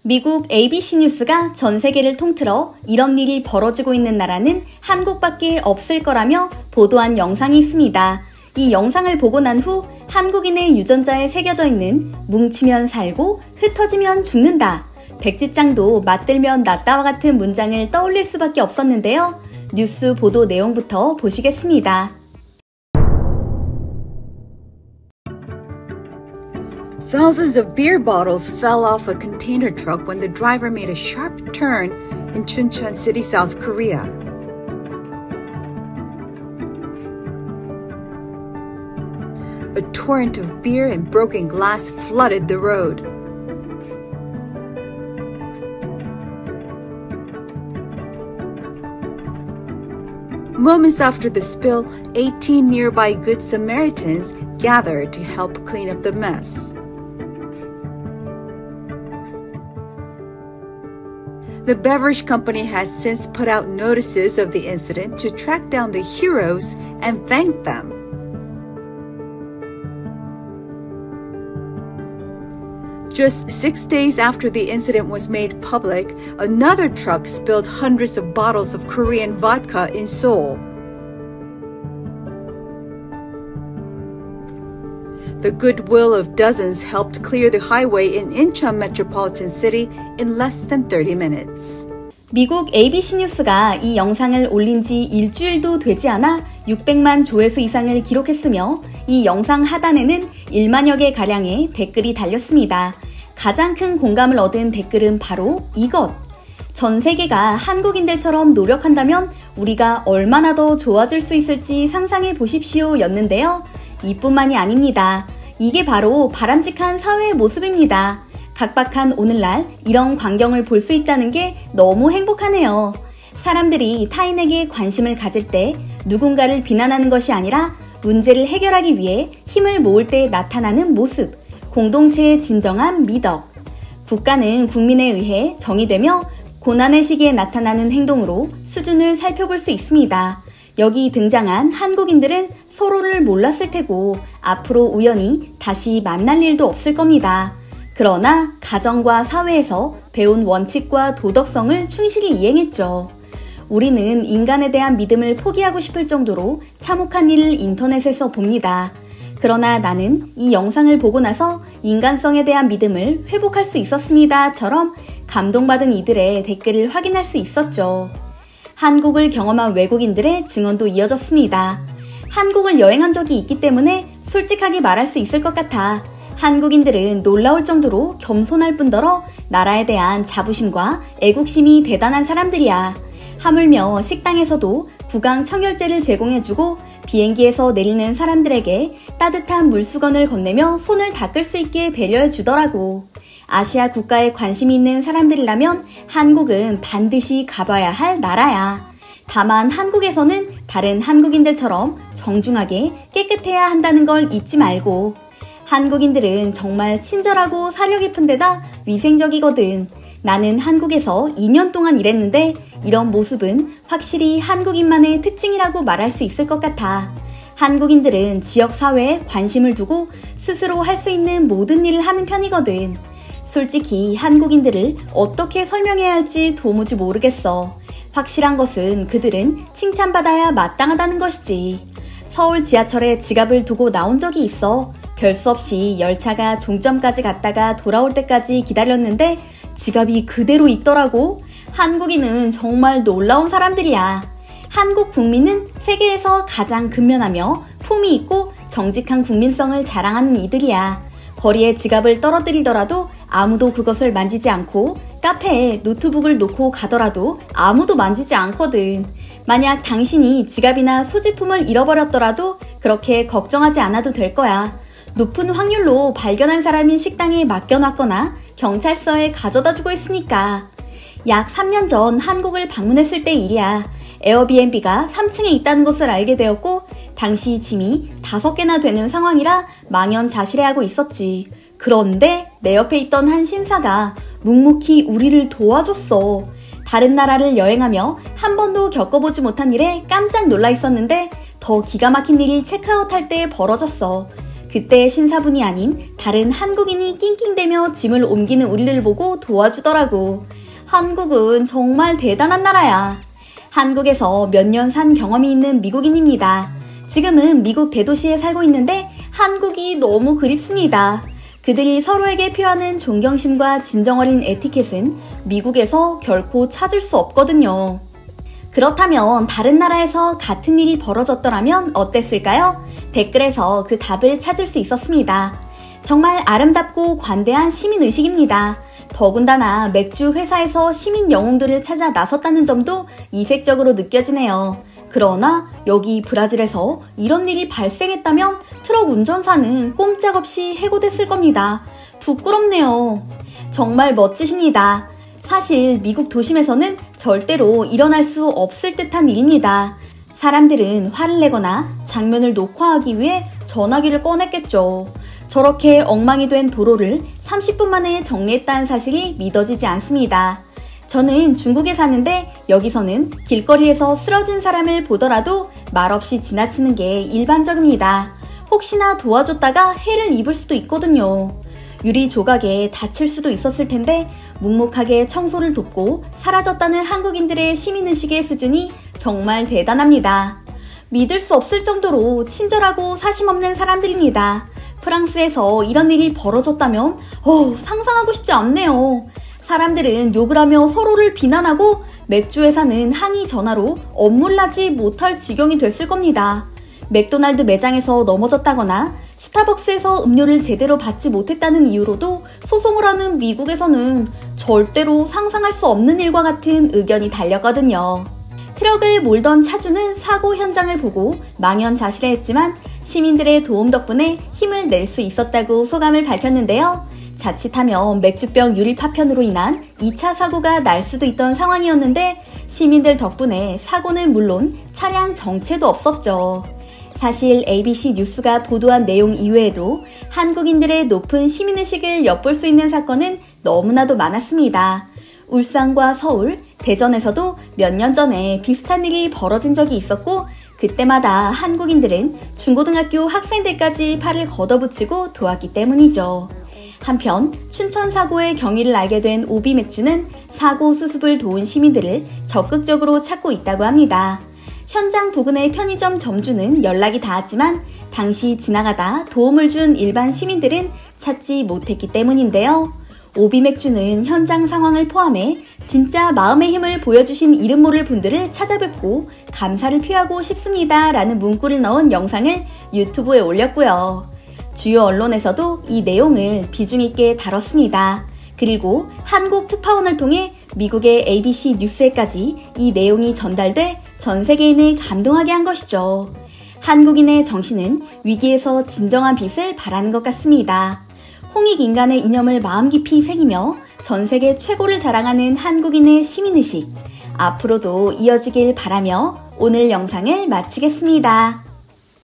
미국 ABC 뉴스가 전 세계를 통틀어 이런 일이 벌어지고 있는 나라는 한국밖에 없을 거라며 보도한 영상이 있습니다. 이 영상을 보고 난 후 한국인의 유전자에 새겨져 있는 뭉치면 살고 흩어지면 죽는다. 백지장도 맞들면 낫다와 같은 문장을 떠올릴 수밖에 없었는데요. 뉴스 보도 내용부터 보시겠습니다. Thousands of beer bottles fell off a container truck when the driver made a sharp turn in Chuncheon City, South Korea. A torrent of beer and broken glass flooded the road. Moments after the spill, 18 nearby Good Samaritans gathered to help clean up the mess. The beverage company has since put out notices of the incident to track down the heroes and thank them. Just 6 days after the incident was made public, another truck spilled hundreds of bottles of Korean vodka in Seoul. The goodwill of dozens helped clear the highway in Incheon metropolitan city in less than 30 minutes. 미국 ABC 뉴스가 이 영상을 올린 지 일주일도 되지 않아 600만 조회수 이상을 기록했으며 이 영상 하단에는 1만여 개 가량의 댓글이 달렸습니다. 가장 큰 공감을 얻은 댓글은 바로 이것! 전 세계가 한국인들처럼 노력한다면 우리가 얼마나 더 좋아질 수 있을지 상상해 보십시오 였는데요. 이뿐만이 아닙니다. 이게 바로 바람직한 사회의 모습입니다. 각박한 오늘날 이런 광경을 볼 수 있다는 게 너무 행복하네요. 사람들이 타인에게 관심을 가질 때 누군가를 비난하는 것이 아니라 문제를 해결하기 위해 힘을 모을 때 나타나는 모습, 공동체의 진정한 미덕. 국가는 국민에 의해 정의되며 고난의 시기에 나타나는 행동으로 수준을 살펴볼 수 있습니다. 여기 등장한 한국인들은 서로를 몰랐을 테고 앞으로 우연히 다시 만날 일도 없을 겁니다. 그러나 가정과 사회에서 배운 원칙과 도덕성을 충실히 이행했죠. 우리는 인간에 대한 믿음을 포기하고 싶을 정도로 참혹한 일을 인터넷에서 봅니다. 그러나 나는 이 영상을 보고 나서 인간성에 대한 믿음을 회복할 수 있었습니다.처럼 감동받은 이들의 댓글을 확인할 수 있었죠. 한국을 경험한 외국인들의 증언도 이어졌습니다. 한국을 여행한 적이 있기 때문에 솔직하게 말할 수 있을 것 같아. 한국인들은 놀라울 정도로 겸손할 뿐더러 나라에 대한 자부심과 애국심이 대단한 사람들이야. 하물며 식당에서도 구강 청결제를 제공해주고 비행기에서 내리는 사람들에게 따뜻한 물수건을 건네며 손을 닦을 수 있게 배려해주더라고. 아시아 국가에 관심이 있는 사람들이라면 한국은 반드시 가봐야 할 나라야. 다만 한국에서는 다른 한국인들처럼 정중하게 깨끗해야 한다는 걸 잊지 말고. 한국인들은 정말 친절하고 사려 깊은 데다 위생적이거든. 나는 한국에서 2년 동안 일했는데 이런 모습은 확실히 한국인만의 특징이라고 말할 수 있을 것 같아. 한국인들은 지역사회에 관심을 두고 스스로 할 수 있는 모든 일을 하는 편이거든. 솔직히 한국인들을 어떻게 설명해야 할지 도무지 모르겠어. 확실한 것은 그들은 칭찬받아야 마땅하다는 것이지. 서울 지하철에 지갑을 두고 나온 적이 있어. 별 수 없이 열차가 종점까지 갔다가 돌아올 때까지 기다렸는데 지갑이 그대로 있더라고. 한국인은 정말 놀라운 사람들이야. 한국 국민은 세계에서 가장 근면하며 품위 있고 정직한 국민성을 자랑하는 이들이야. 거리에 지갑을 떨어뜨리더라도 아무도 그것을 만지지 않고 카페에 노트북을 놓고 가더라도 아무도 만지지 않거든. 만약 당신이 지갑이나 소지품을 잃어버렸더라도 그렇게 걱정하지 않아도 될 거야. 높은 확률로 발견한 사람이 식당에 맡겨놨거나 경찰서에 가져다주고 있으니까. 약 3년 전 한국을 방문했을 때 일이야. 에어비앤비가 3층에 있다는 것을 알게 되었고 당시 짐이 5개나 되는 상황이라 망연자실해하고 있었지. 그런데 내 옆에 있던 한 신사가 묵묵히 우리를 도와줬어. 다른 나라를 여행하며 한 번도 겪어보지 못한 일에 깜짝 놀라 있었는데 더 기가 막힌 일이 체크아웃할 때 벌어졌어. 그때 신사분이 아닌 다른 한국인이 낑낑대며 짐을 옮기는 우리를 보고 도와주더라고. 한국은 정말 대단한 나라야. 한국에서 몇 년 산 경험이 있는 미국인입니다. 지금은 미국 대도시에 살고 있는데 한국이 너무 그립습니다. 그들이 서로에게 표하는 존경심과 진정 어린 에티켓은 미국에서 결코 찾을 수 없거든요. 그렇다면 다른 나라에서 같은 일이 벌어졌더라면 어땠을까요? 댓글에서 그 답을 찾을 수 있었습니다. 정말 아름답고 관대한 시민의식입니다. 더군다나 맥주 회사에서 시민 영웅들을 찾아 나섰다는 점도 이색적으로 느껴지네요. 그러나 여기 브라질에서 이런 일이 발생했다면 트럭 운전사는 꼼짝없이 해고됐을 겁니다. 부끄럽네요. 정말 멋지십니다. 사실 미국 도심에서는 절대로 일어날 수 없을 듯한 일입니다. 사람들은 화를 내거나 장면을 녹화하기 위해 전화기를 꺼냈겠죠. 저렇게 엉망이 된 도로를 30분 만에 정리했다는 사실이 믿어지지 않습니다. 저는 중국에 사는데 여기서는 길거리에서 쓰러진 사람을 보더라도 말없이 지나치는 게 일반적입니다. 혹시나 도와줬다가 해를 입을 수도 있거든요. 유리 조각에 다칠 수도 있었을 텐데 묵묵하게 청소를 돕고 사라졌다는 한국인들의 시민의식의 수준이 정말 대단합니다. 믿을 수 없을 정도로 친절하고 사심없는 사람들입니다. 프랑스에서 이런 일이 벌어졌다면 상상하고 싶지 않네요. 사람들은 욕을 하며 서로를 비난하고 맥주 회사는 항의 전화로 업무를 못할 지경이 됐을 겁니다. 맥도날드 매장에서 넘어졌다거나 스타벅스에서 음료를 제대로 받지 못했다는 이유로도 소송을 하는 미국에서는 절대로 상상할 수 없는 일과 같은 의견이 달렸거든요. 트럭을 몰던 차주는 사고 현장을 보고 망연자실해했지만 시민들의 도움 덕분에 힘을 낼 수 있었다고 소감을 밝혔는데요. 자칫하면 맥주병 유리 파편으로 인한 2차 사고가 날 수도 있던 상황이었는데 시민들 덕분에 사고는 물론 차량 정체도 없었죠. 사실 ABC 뉴스가 보도한 내용 이외에도 한국인들의 높은 시민의식을 엿볼 수 있는 사건은 너무나도 많았습니다. 울산과 서울, 대전에서도 몇 년 전에 비슷한 일이 벌어진 적이 있었고 그때마다 한국인들은 중고등학교 학생들까지 팔을 걷어붙이고 도왔기 때문이죠. 한편 춘천 사고의 경위를 알게 된 오비맥주는 사고 수습을 도운 시민들을 적극적으로 찾고 있다고 합니다. 현장 부근의 편의점 점주는 연락이 닿았지만 당시 지나가다 도움을 준 일반 시민들은 찾지 못했기 때문인데요. 오비맥주는 현장 상황을 포함해 진짜 마음의 힘을 보여주신 이름 모를 분들을 찾아뵙고 감사를 표하고 싶습니다 라는 문구를 넣은 영상을 유튜브에 올렸고요. 주요 언론에서도 이 내용을 비중 있게 다뤘습니다. 그리고 한국 특파원을 통해 미국의 ABC 뉴스에까지 이 내용이 전달돼 전 세계인을 감동하게 한 것이죠. 한국인의 정신은 위기에서 진정한 빛을 발하는 것 같습니다. 홍익인간의 이념을 마음 깊이 새기며 전 세계 최고를 자랑하는 한국인의 시민의식, 앞으로도 이어지길 바라며 오늘 영상을 마치겠습니다.